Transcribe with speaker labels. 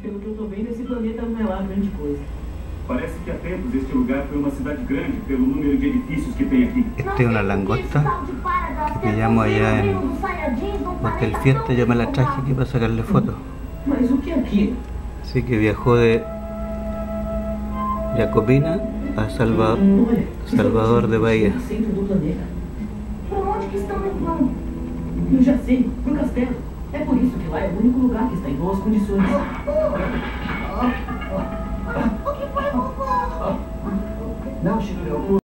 Speaker 1: Pelo que eu tô vendo, esse planeta não é lá grande coisa.
Speaker 2: Parece que há tempos este lugar foi uma cidade grande pelo número de edifícios que tem aqui.
Speaker 3: Esta es una langosta que pillamos allá en Hotel Fiesta. Yo me la traje aquí para sacarle fotos.
Speaker 1: Mas o que é aquilo?
Speaker 3: Así que viajó de Jacobina a Salvador de Bahia.
Speaker 1: Centro do planeta. Por onde que estão levando? Eu já sei, pro castelo. É por isso que lá é o único lugar que está em boas condições.